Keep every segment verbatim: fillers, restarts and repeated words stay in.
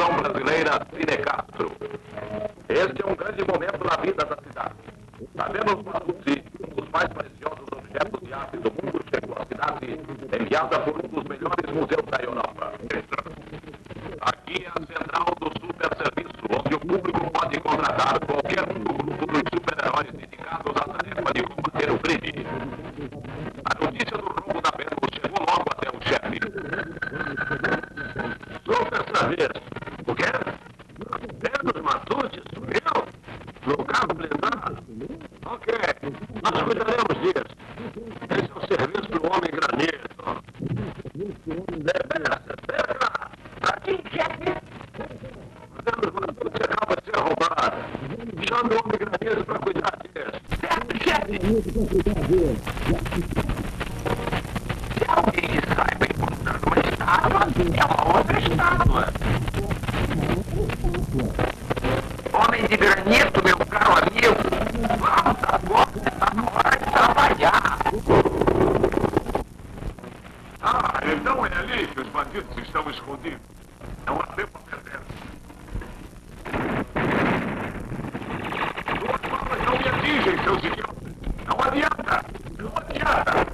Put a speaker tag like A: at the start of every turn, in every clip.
A: Associação Brasileira Cine Castro. Este é um grande momento na vida da cidade. Sabemos quando se um dos mais preciosos objetos de arte do mundo chegou à cidade, enviada por um dos melhores museus da Europa. Aqui é a central do super serviço, onde o público pode contratar qualquer um do grupo dos super-heróis dedicados à tarefa de combater o crime. A notícia do roubo da Bermus chegou logo até o chefe.
B: Super serviço. O quê? Bermus Matute sumiu? No carro blindado? Ok, nós cuidaremos disso. Esse é o serviço do homem granito. Depressa, depressa. Aqui, chefe. Bermus Matute acaba de ser roubada. Chame o homem granito para cuidar disso.
C: Certo, chefe. Se alguém saiba encontrar uma estátua, é uma outra estátua. Homem de granito, meu caro amigo, vamos agora, está na hora de trabalhar.
A: Ah, então é ali que os bandidos estão escondidos. Não há tempo a perder. Suas balas não me atingem, seus idiotas. Não adianta. Não adianta.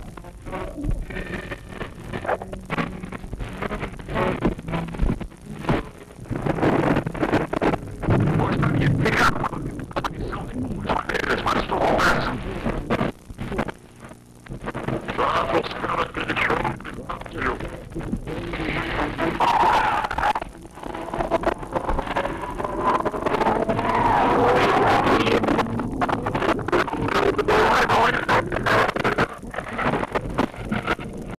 A: Gostaria de pegar uma missão de muitas maneiras, mas estou com pressa. Já buscar aquele chão de vazio.